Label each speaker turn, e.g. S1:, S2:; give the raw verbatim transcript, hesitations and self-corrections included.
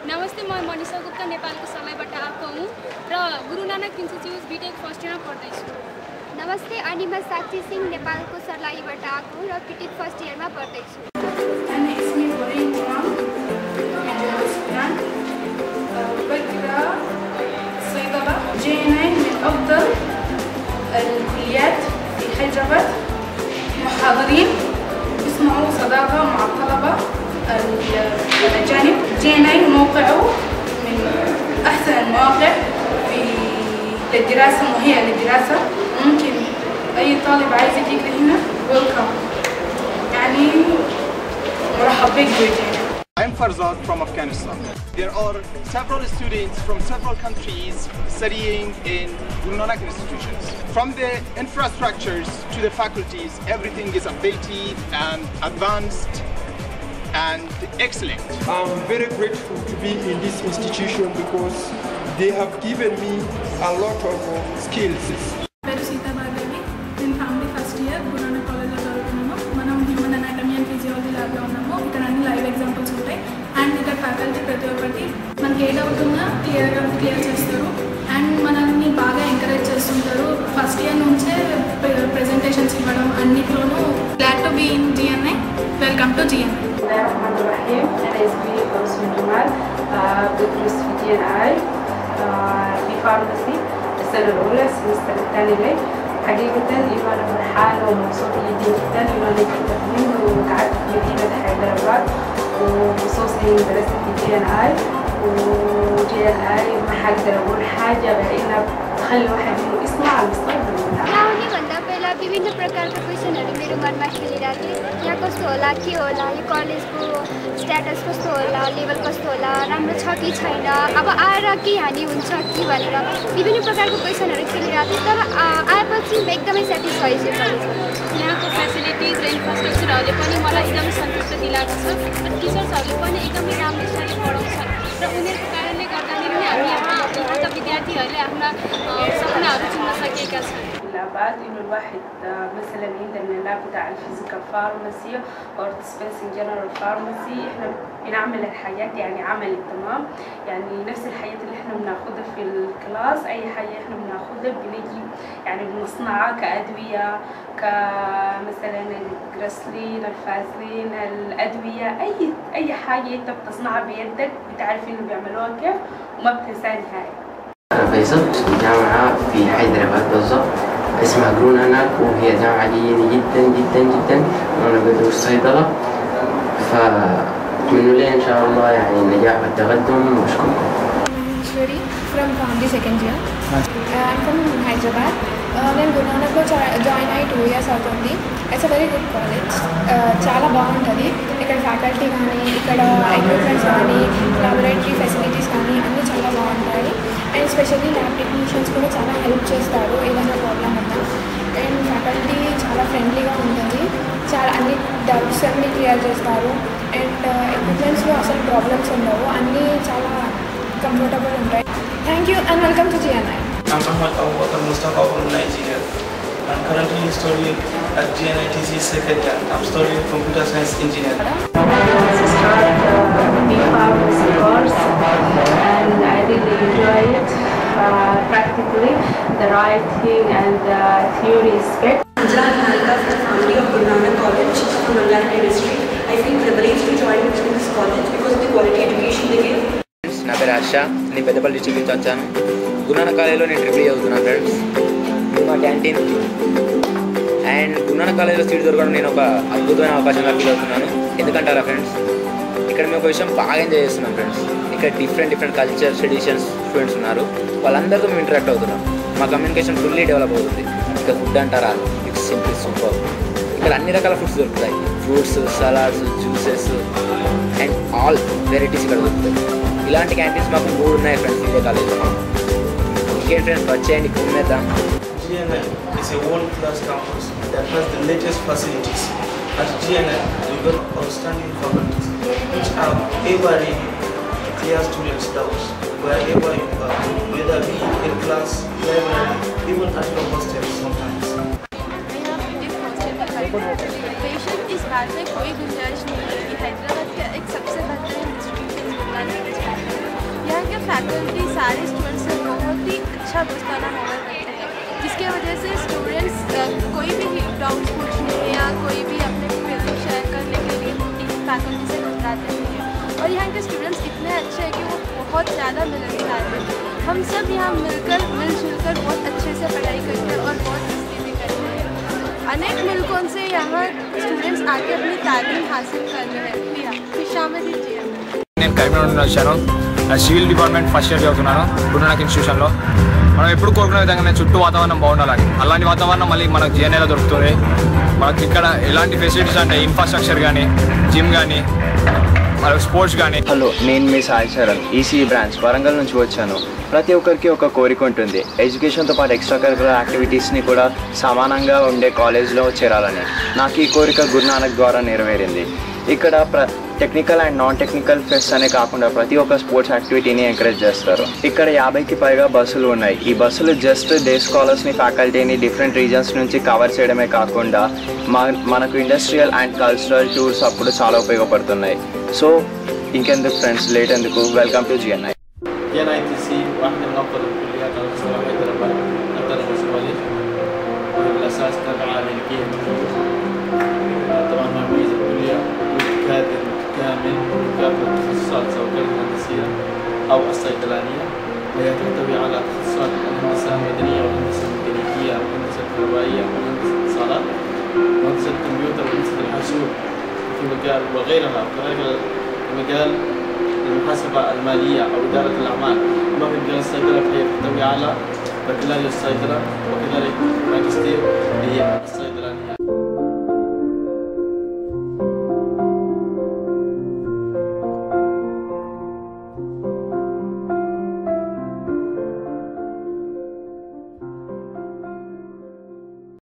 S1: नमस्ते, म मनिषा गुप्ता नेपालको समयबाट आएको हुँ र गुरु नानक इन्स्टिट्युट बीटेक फर्स्ट इयरमा पढ्दैछु।
S2: नमस्ते, अनि म साक्षी सिंह नेपालको सर्लाहीबाट आएको हुँ र बीटेक फर्स्ट इयरमा पढ्दैछु।
S3: أنا اسمي فريد تمام من جنوب السودان. بقرا صيدلة. جي ناين من أفضل الكليات في حيدرباد. محاضرين يصنعوا صداقة مع الطلبة الأجانب. جي ناين موقعه من أحسن المواقع في للدراسة، مهيئة للدراسة. ممكن أي طالب عايز يجي هنا ويلكم، يعني مرحب بك بجينا.
S4: I'm Farzad from Afghanistan. There are several students from several countries studying in Guru Nanak institutions. From the infrastructures to the faculties, everything is updated and advanced and excellent.
S5: I'm very grateful to be in this institution because they have given me a lot of uh, skills.
S3: Faculty ప్రతి ఒక్కటి మనకి ఏ డౌట్ ఉన్నా క్లియర్గా క్లియర్ చేస్తారు అండ్ మనల్ని బాగా ఎంకరేజ్ చేస్తుంటారు. First year నుంచే ప్రెజెంటేషన్స్ ఇవ్వడం అన్నిట్లోనూ. Glad to be in GNI. Welcome to GNI.
S6: أنا اسمي أسماء جمال، بدرس في جي إن آي في فارماسي السنة الأولى السمستر الثاني لي. حقيقة أنا فرحانة ومبسوطة جدا جدا إنه أنا كنت منه وقعدت في مدينة حيدرباد، وخصوصي درست في جي إن آي. وجي إن آي ما حقدر أقول حاجة غير إنها تخلي الواحد إنه يصنع على المستقبل بتاعه.
S2: भन्दा पहिला विभिन्न प्रकारका क्वेसनहरू मेरो मनमा खेलिरहेको थियो। यहाँ कस्तो होला, के होला, यो कलेजको स्ट्याटस कस्तो होला, लेभल कस्तो होला, राम्रो छ कि छैन, अब आएर के हानि हुन्छ कि भनेर विभिन्न प्रकारको क्वेसनहरू खेलिरहेको थियो। तर आएपछि म एकदमै सेटिस्फाई छु कलेजमा।
S1: यहाँको फेसिलिटिज र इन्फ्रास्ट्रक्चरहरूले पनि मलाई एकदमै सन्तुष्ट दिलाएको छ र टिचर्सहरूले पनि एकदमै राम्रोसँगले पढाउँछन् र उनीहरूको कारणले गर्दाखेरि नै हामी यहाँ यहाँका विद्यार्थीहरूले आफ्ना सपनाहरू चुन्न सकेका छन्।
S6: بعد إنه الواحد مثلا عندنا اللاب بتاع الفيزيكال فارماسي أو dispensing general pharmacy، إحنا بنعمل الحاجات يعني عملي تمام، يعني نفس الحاجات اللي إحنا بناخدها في الكلاس، أي حاجة إحنا بناخدها بنجي يعني بنصنعها كأدوية، كمثلا الجراسلين، الفازلين، الأدوية، أي أي حاجة أنت بتصنعها بيدك بتعرف إنه بيعملوها كيف وما بتنساها نهائي.
S7: فيصل في جامعة في حيدرباد بالضبط اسمها جرو ناناك، وهي جامعة جيدة جدا جدا جدا، وأنا بدرس صيدلة، فأتمنى لي إن شاء الله يعني النجاح والتقدم، وأشكركم.
S8: Shwari from Foundry second year. Uh, I'm from Hyderabad. నేను గురు నానక్లో జాయిన్ అయ్యి టూ ఇయర్స్ అవుతుంది. It's a very good college. చాలా బాగుంటుంది. ఇక్కడ ఫ్యాకల్టీ కానీ, ఇక్కడ ఎక్విప్మెంట్స్ కానీ, లాబొరేటరీ ఫెసిలిటీస్ కానీ అన్నీ చాలా బాగుంటాయి. అండ్ స్పెషల్లీ ల్యాబ్ టెక్నీషియన్స్ కూడా చాలా హెల్ప్ చేస్తారు ఏదైనా ప్రాబ్లమ్ ఉన్నా. అండ్ ఫ్యాకల్టీ చాలా ఫ్రెండ్లీగా ఉంటుంది. చాలా అన్ని డౌట్స్ అన్నీ క్లియర్ చేస్తారు. అండ్ ఎక్విప్మెంట్స్లో అసలు ప్రాబ్లమ్స్ ఉండవు, అన్నీ చాలా comfortable ఉంటాయి. Thank you and welcome to G N I.
S9: I'm Ahmad Abubakar Mustafa from Nigeria. I'm currently studying at G N I T C second year. I'm studying computer science engineering.
S6: To start the B pharmacy course and I really enjoy it. Uh, practically the writing and the theory aspect.
S10: I love the family of Guru Nanak College from Mallari district. I feel privileged to join this college because of the quality education they give.
S11: నా పేరు హర్ష, నేను పెద్దపల్లి డిస్ట్రిక్ట్ నుంచి వచ్చాను. గురు నానక్ కాలేజ్లో నేను ట్రిపుల్ చదువుతున్నాను ఫ్రెండ్స్. మా canteen and Guru నానక్ కాలేజ్లో సీట్ దొరకడం నేను ఒక అద్భుతమైన అవకాశంగా ఫీల్ అవుతున్నాను. ఎందుకంటారా ఫ్రెండ్స్, ఇక్కడ మేము ఒక విషయం బాగా ఎంజాయ్ చేస్తున్నాం ఫ్రెండ్స్. ఇక్కడ different different cultures, traditions students ఉన్నారు. వాళ్ళందరితో మేము ఇంటరాక్ట్ అవుతున్నాం. మా కమ్యూనికేషన్ ఫుల్లీ డెవలప్ అవుతుంది. ఇక ఫుడ్ అంటారా, ఇట్స్ సింపుల్ సూపర్. ఇక్కడ అన్ని రకాల ఫుడ్స్ దొరుకుతాయి. Fruits, salads, juices and all varieties ఇక్కడ దొరుకుతాయి. ఇలాంటి క్యాంటీన్స్ మాకు మూడు ఉన్నాయి ఫ్రెండ్స్ ఇదే కాలేజ్లో. ఇంకేం ఫ్రెండ్స్, వచ్చేయండి కుమ్మేద్దాం.
S9: G N I is a world-class campus that has the latest facilities. At G N I, we got outstanding faculties which are ever ready to clear students' doubts wherever you are, whether be in class, library, even at your hostel sometimes.
S1: Education इस बात में कोई गुंजाइश नहीं है कि हैदराबाद का एक सबसे बेहतरीन इंस्टीट्यूट है
S12: सारे स्टूडेंट्स से बहुत ही अच्छा दोस्ताना माहौल रखते हैं, जिसके वजह से स्टूडेंट्स कोई भी डाउट्स पूछने या कोई भी अपने फीलिंग शेयर करने के लिए फैकल्टी से घबराते नहीं हैं। और यहाँ के स्टूडेंट्स इतने अच्छे हैं कि वो बहुत ज़्यादा मिलनसार हैं। हम सब यहाँ मिलकर मिलजुल कर बहुत अच्छे से पढ़ाई करते हैं और बहुत मस्ती भी करते हैं। अनेक मुल्कों से यहाँ स्टूडेंट्स आके अपनी तालीम हासिल कर रहे हैं। प्रिया खुशामद दीजिए।
S13: నేను కరీంనగర్ వచ్చాను. సివిల్ డిపార్ట్మెంట్ ఫస్ట్ ఇయర్ చదువుతున్నాను గురునానక్ ఇన్స్టిట్యూషన్లో. మనం ఎప్పుడు కోరుకునే విధంగా చుట్టూ వాతావరణం బాగుండాలని, అలాంటి వాతావరణం మళ్ళీ మనకు జిఎన్ఏలో దొరుకుతుంది. మనకి ఇక్కడ ఎలాంటి ఫెసిలిటీస్ అంటే ఇన్ఫ్రాస్ట్రక్చర్ కానీ, జిమ్ కానీ, స్పోర్ట్స్ కానీ.
S14: హలో, నేను మీ సాయి చరణ్, ఈసీఈ బ్రాంచ్ వరంగల్ నుంచి వచ్చాను. ప్రతి ఒక్కరికి ఒక కోరిక ఉంటుంది, ఎడ్యుకేషన్తో పాటు ఎక్స్ట్రా కరికులర్ యాక్టివిటీస్ని కూడా సమానంగా ఉండే కాలేజ్లో చేరాలని. నాకు ఈ కోరిక గురునానక్ ద్వారా నెరవేరింది. ఇక్కడ ప్ర technical and non technical fest అనే కాకుండా ప్రతి ఒక్క స్పోర్ట్స్ యాక్టివిటీని ఎంకరేజ్ చేస్తారు. ఇక్కడ యాభైకి పైగా బస్సులు ఉన్నాయి. ఈ బస్సులు జస్ట్ డే స్కాలర్స్ని, ఫ్యాకల్టీని డిఫరెంట్ రీజన్స్ నుంచి కవర్ చేయడమే కాకుండా మనకు ఇండస్ట్రియల్ అండ్ కల్చరల్ టూర్స్ అప్పుడు చాలా ఉపయోగపడుతున్నాయి. సో ఇంకెందుకు ఫ్రెండ్స్, లేట్ ఎందుకు, వెల్కమ్ టు జిఎన్ఐ.
S9: జిఎన్ఐటీసీ واحدة من أفضل الكليات على مستوى هيدرباد التربية والسواليف، والأساس تبعها الأمريكية. طبعا ما يميز الكلية كادر كامل كافة التخصصات سواء كانت الهندسية أو الصيدلانية، وهي تحتوي على تخصصات الهندسة المدنية والهندسة الميكانيكية والهندسة الكهربائية والهندسة الاتصالات وهندسة الكمبيوتر وهندسة الحاسوب في مجال وغيرها. كذلك مجال المحاسبة المالية أو إدارة الأعمال. أما في مجال الصيدلة فهي تحتوي على بكالوريوس الصيدلة وكذلك ماجستير هي الصيدلانية.